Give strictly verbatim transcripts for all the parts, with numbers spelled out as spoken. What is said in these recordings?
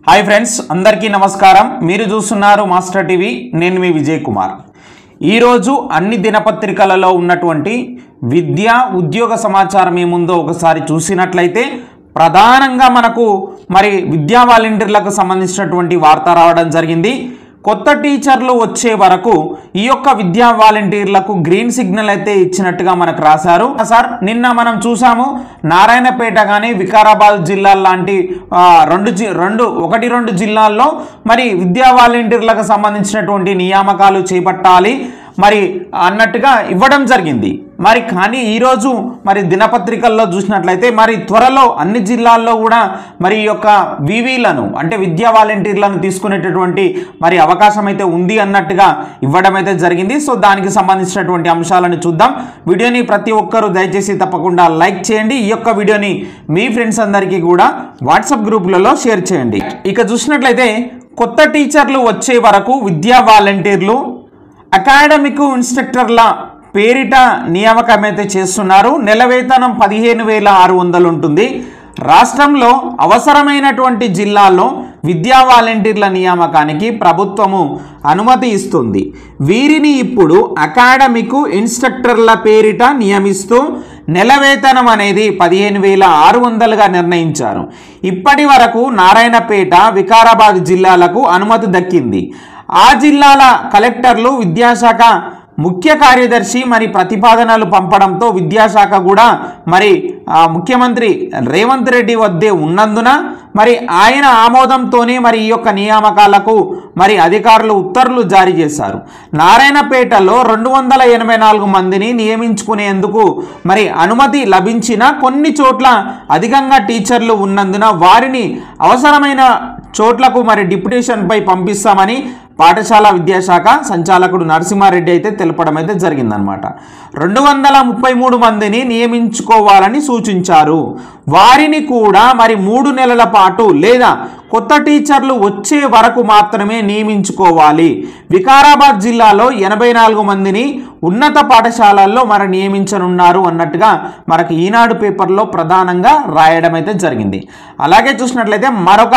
Hi friends, అందరికీ నమస్కారం. మీరు చూస్తున్నారు మాస్టర్ టీవీ. నేను మీ విజయ్ కుమార్. ఈరోజు అన్ని దినపత్రికలలో ఉన్నటువంటి విద్యా ఉద్యోగ సమాచారం ఏముందో ఒకసారి చూసినట్లయితే ప్రధానంగా మనకు మరి విద్యా వాలంటీర్లకు సంబంధించినటువంటి వార్త రావడం జరిగింది. కొత్త టీచర్లు వచ్చే వరకు ఈ యొక్క విద్యా వాలంటీర్లకు గ్రీన్ సిగ్నల్ అయితే ఇచ్చినట్టుగా మనకు రాశారు. సార్, నిన్న మనం చూసాము నారాయణపేట కానీ వికారాబాద్ జిల్లా లాంటి రెండు రెండు ఒకటి రెండు జిల్లాల్లో మరి విద్యా వాలంటీర్లకు సంబంధించినటువంటి నియామకాలు చేపట్టాలి మరి అన్నట్టుగా ఇవ్వడం జరిగింది. మరి కానీ ఈరోజు మరి దినపత్రికల్లో చూసినట్లయితే మరి త్వరలో అన్ని జిల్లాల్లో కూడా మరి ఈ యొక్క వివిలను అంటే విద్యా వాలంటీర్లను తీసుకునేటటువంటి మరి అవకాశం అయితే ఉంది అన్నట్టుగా ఇవ్వడం అయితే జరిగింది. సో దానికి సంబంధించినటువంటి అంశాలను చూద్దాం. వీడియోని ప్రతి ఒక్కరూ దయచేసి తప్పకుండా లైక్ చేయండి. ఈ యొక్క వీడియోని మీ ఫ్రెండ్స్ అందరికీ కూడా వాట్సాప్ గ్రూపులలో షేర్ చేయండి. ఇక చూసినట్లయితే కొత్త టీచర్లు వచ్చే వరకు విద్యా వాలంటీర్లు అకాడమిక్ ఇన్స్ట్రక్టర్ల పేరిట నియామకం అయితే చేస్తున్నారు. నెల వేతనం పదిహేను వేల ఆరు వందలు ఉంటుంది. రాష్ట్రంలో అవసరమైనటువంటి జిల్లాల్లో విద్యా వాలంటీర్ల నియామకానికి ప్రభుత్వము అనుమతి ఇస్తుంది. వీరిని ఇప్పుడు అకాడమిక్ ఇన్స్ట్రక్టర్ల పేరిట నియమిస్తూ నెల వేతనం అనేది పదిహేను వేల ఆరు వందలుగా నిర్ణయించారు. ఇప్పటి వరకు నారాయణపేట, వికారాబాద్ జిల్లాలకు అనుమతి దక్కింది. ఆ జిల్లాల కలెక్టర్లు విద్యాశాఖ ముఖ్య కార్యదర్శి మరి ప్రతిపాదనలు పంపడంతో విద్యాశాఖ కూడా మరి ముఖ్యమంత్రి రేవంత్ రెడ్డి వద్దే ఉన్నందున మరి ఆయన ఆమోదంతోనే మరి ఈ యొక్క నియామకాలకు మరి అధికారులు ఉత్తర్వులు జారీ చేశారు. నారాయణపేటలో రెండు వందల ఎనభై నాలుగు మందిని నియమించుకునేందుకు మరి అనుమతి లభించిన కొన్ని చోట్ల అధికంగా టీచర్లు ఉన్నందున వారిని అవసరమైన చోట్లకు మరి డిప్యుటేషన్పై పంపిస్తామని పాఠశాల విద్యాశాఖ సంచాలకుడు నరసింహారెడ్డి అయితే తెలపడం అయితే జరిగిందనమాట. రెండు వందల ముప్పై మూడు మందిని నియమించుకోవాలని సూచించారు. వారిని కూడా మరి మూడు నెలల పాటు లేదా కొత్త టీచర్లు వచ్చే వరకు మాత్రమే నియమించుకోవాలి. వికారాబాద్ జిల్లాలో ఎనభై నాలుగు మందిని ఉన్నత పాఠశాలల్లో మరి నియమించనున్నారు అన్నట్టుగా మనకు ఈనాడు పేపర్లో ప్రధానంగా రాయడం అయితే జరిగింది. అలాగే చూసినట్లయితే మరొక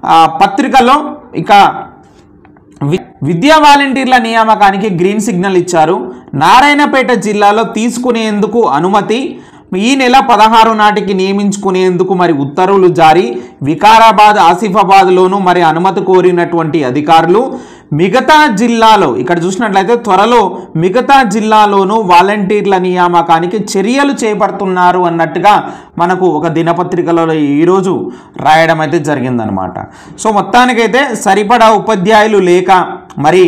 పత్రికలో ఇక విద్యా వాలంటీర్ల నియామకానికి గ్రీన్ సిగ్నల్ ఇచ్చారు. నారాయణపేట జిల్లాలో తీసుకునేందుకు అనుమతి. ఈ నెల పదహారు నాటికి నియమించుకునేందుకు మరి ఉత్తర్వులు జారీ. వికారాబాద్, ఆసిఫాబాద్లోనూ మరి అనుమతి కోరినటువంటి అధికారులు మిగతా జిల్లాలో ఇక్కడ చూసినట్లయితే త్వరలో మిగతా జిల్లాలోనూ వాలంటీర్ల నియామకానికి చర్యలు చేపడుతున్నారు అన్నట్టుగా మనకు ఒక దినపత్రికలో ఈరోజు రాయడం అయితే జరిగిందనమాట. సో మొత్తానికైతే సరిపడా ఉపాధ్యాయులు లేక మరి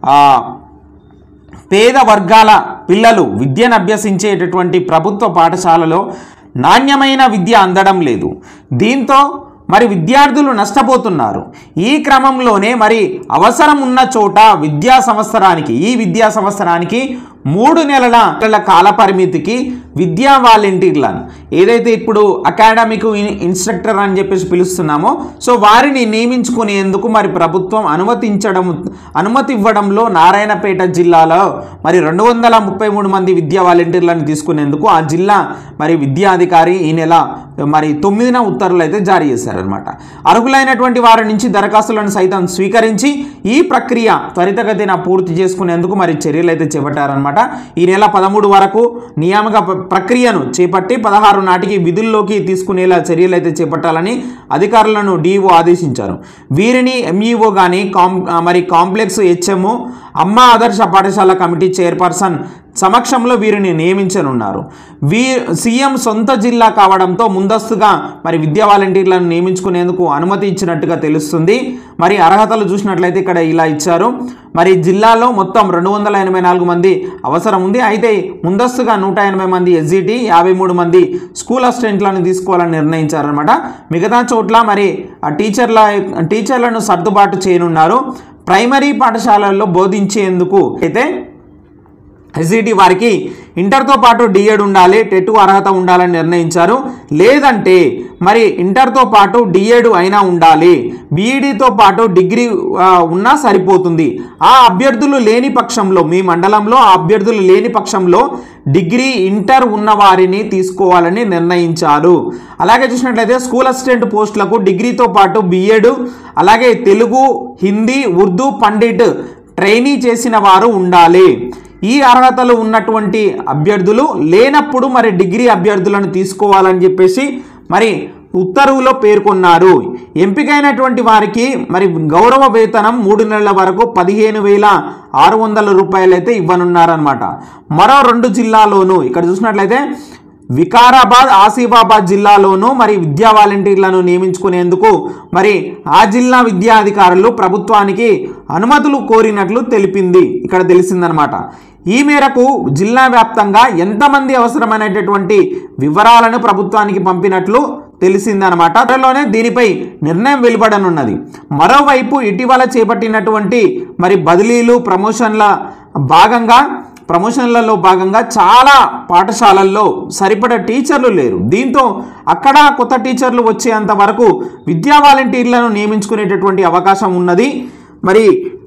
పేద వర్గాల పిల్లలు విద్యను అభ్యసించేటటువంటి ప్రభుత్వ పాఠశాలలో నాణ్యమైన విద్య అందడం లేదు. దీంతో మరి విద్యార్థులు నష్టపోతున్నారు. ఈ క్రమంలోనే మరి అవసరం ఉన్న చోట విద్యా సంవత్సరానికి ఈ విద్యా సంవత్సరానికి మూడు నెలల కాల పరిమితికి విద్యా వాలంటీర్లను ఏదైతే ఇప్పుడు అకాడమిక్ ఇన్స్ట్రక్టర్ అని చెప్పేసి పిలుస్తున్నామో సో వారిని నియమించుకునేందుకు మరి ప్రభుత్వం అనుమతించడం అనుమతి ఇవ్వడంలో నారాయణపేట జిల్లాలో మరి రెండు వందల ముప్పై మూడు మంది విద్యా వాలంటీర్లను తీసుకునేందుకు ఆ జిల్లా మరి విద్యాధికారి ఈ నెల మరి తొమ్మిదిన ఉత్తర్వులు అయితే జారీ చేశారనమాట. అర్హులైనటువంటి వారి నుంచి దరఖాస్తులను సైతం స్వీకరించి ఈ ప్రక్రియ త్వరితగతిన పూర్తి చేసుకునేందుకు మరి చర్యలు అయితే చేపట్టారనమాట. ఈ నెల పదమూడు వరకు నియామక ప్రక్రియను చేపట్టి పదహారు నాటికి విధుల్లోకి తీసుకునేలా చర్యలు అయితే చేపట్టాలని అధికారులను డిఈఓ ఆదేశించారు. వీరిని ఎంఈఓ కానీ కాం మరి కాంప్లెక్స్ హెచ్ఎంఓ అమ్మ ఆదర్శ పాఠశాల కమిటీ చైర్పర్సన్ సమక్షంలో వీరిని నియమించనున్నారు. వీ సీఎం సొంత జిల్లా కావడంతో ముందస్తుగా మరి విద్యా వాలంటీర్లను నియమించుకునేందుకు అనుమతి ఇచ్చినట్టుగా తెలుస్తుంది. మరి అర్హతలు చూసినట్లయితే ఇక్కడ ఇలా ఇచ్చారు. మరి జిల్లాలో మొత్తం రెండు వందల ఎనభై నాలుగు మంది అవసరం ఉంది. అయితే ముందస్తుగా నూట ఎనభై మంది ఎస్జిటి, యాభై మూడు మంది స్కూల్ అసిస్టెంట్లను తీసుకోవాలని నిర్ణయించారనమాట. మిగతా చోట్ల మరి ఆ టీచర్ల టీచర్లను సర్దుబాటు చేయనున్నారు. ప్రైమరీ పాఠశాలల్లో బోధించేందుకు అయితే ఎస్జిటి వారికి ఇంటర్తో పాటు డిఎడ్ ఉండాలి, టెట్ అర్హత ఉండాలని నిర్ణయించారు. లేదంటే మరి ఇంటర్తో పాటు డిఎడ్ అయినా ఉండాలి, బీఈడితో పాటు డిగ్రీ ఉన్నా సరిపోతుంది. ఆ అభ్యర్థులు లేని పక్షంలో, మీ మండలంలో ఆ అభ్యర్థులు లేని పక్షంలో డిగ్రీ ఇంటర్ ఉన్న వారిని తీసుకోవాలని నిర్ణయించారు. అలాగే చూసినట్లయితే స్కూల్ అసిస్టెంట్ పోస్టులకు డిగ్రీతో పాటు బిఎడ్, అలాగే తెలుగు, హిందీ, ఉర్దూ పండిట్ ట్రైనీ చేసిన వారు ఉండాలి. ఈ అర్హతలు ఉన్నటువంటి అభ్యర్థులు లేనప్పుడు మరి డిగ్రీ అభ్యర్థులను తీసుకోవాలని చెప్పేసి మరి ఉత్తర్వులో పేర్కొన్నారు. ఎంపికైనటువంటి వారికి మరి గౌరవ వేతనం మూడు నెలల వరకు పదిహేను వేల ఆరు వందల రూపాయలు అయితే ఇవ్వనున్నారనమాట. మరో రెండు జిల్లాలోనూ ఇక్కడ చూసినట్లయితే వికారాబాద్, ఆసిఫాబాద్ జిల్లాలోనూ మరి విద్యా వాలంటీర్లను నియమించుకునేందుకు మరి ఆ జిల్లా విద్యాధికారులు ప్రభుత్వానికి అనుమతులు కోరినట్లు తెలిపింది, ఇక్కడ తెలిసిందనమాట. ఈ మేరకు జిల్లా వ్యాప్తంగా ఎంతమంది అవసరమైనటువంటి వివరాలను ప్రభుత్వానికి పంపినట్లు తెలిసిందనమాట. త్వరలోనే దీనిపై నిర్ణయం వెలువడనున్నది. మరోవైపు ఇటీవల చేపట్టినటువంటి మరి బదిలీలు, ప్రమోషన్ల భాగంగా ప్రమోషన్లలో భాగంగా చాలా పాఠశాలల్లో సరిపడా టీచర్లు లేరు. దీంతో అక్కడ కొత్త టీచర్లు వచ్చేంత వరకు విద్యా వాలంటీర్లను నియమించుకునేటటువంటి అవకాశం ఉన్నది. మరి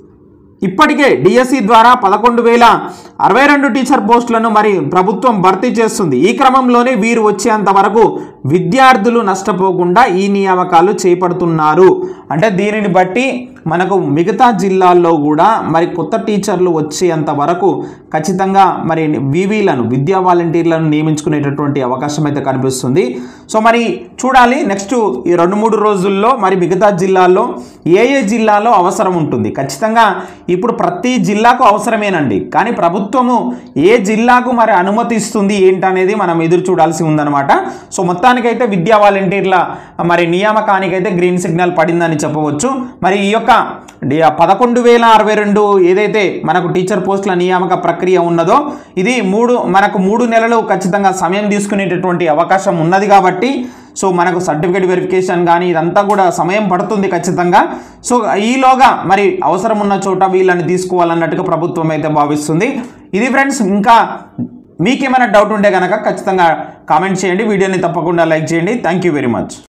ఇప్పటికే డిఎస్సి ద్వారా పదకొండు వేల అరవై రెండు టీచర్ పోస్టులను మరి ప్రభుత్వం భర్తీ చేస్తుంది. ఈ క్రమంలోనే వీరు వచ్చేంత వరకు విద్యార్థులు నష్టపోకుండా ఈ నియామకాలు చేపడుతున్నారు. అంటే దీనిని బట్టి మనకు మిగతా జిల్లాల్లో కూడా మరి కొత్త టీచర్లు వచ్చేంత వరకు ఖచ్చితంగా మరి వివిలను విద్యా వాలంటీర్లను నియమించుకునేటటువంటి అవకాశం అయితే కనిపిస్తుంది. సో మరి చూడాలి నెక్స్ట్ ఈ రెండు మూడు రోజుల్లో మరి మిగతా జిల్లాల్లో ఏ ఏ జిల్లాలో అవసరం ఉంటుంది. ఖచ్చితంగా ఇప్పుడు ప్రతి జిల్లాకు అవసరమేనండి, కానీ ప్రభుత్వము ఏ జిల్లాకు మరి అనుమతిస్తుంది ఏంటనేది మనం ఎదురు చూడాల్సి ఉందన్నమాట. సో మొత్తానికైతే విద్యా వాలంటీర్ల మరి నియామకానికైతే గ్రీన్ సిగ్నల్ పడిందని చెప్పవచ్చు. మరి ఈ యొక్క పదకొండు వేల అరవై రెండు ఏదైతే మనకు టీచర్ పోస్టుల నియామక ప్రక్రియ ఉన్నదో ఇది మూడు మనకు మూడు నెలలు ఖచ్చితంగా సమయం తీసుకునేటటువంటి అవకాశం ఉన్నది. కాబట్టి సో మనకు సర్టిఫికేట్ వెరిఫికేషన్ కానీ ఇదంతా కూడా సమయం పడుతుంది ఖచ్చితంగా. సో ఈలోగా మరి అవసరం ఉన్న చోట వీళ్ళని తీసుకోవాలన్నట్టుగా ప్రభుత్వం అయితే భావిస్తుంది. ఇది ఫ్రెండ్స్, ఇంకా మీకేమైనా డౌట్ ఉంటే కనుక ఖచ్చితంగా కామెంట్ చేయండి, వీడియోని తప్పకుండా లైక్ చేయండి. Thank you very much.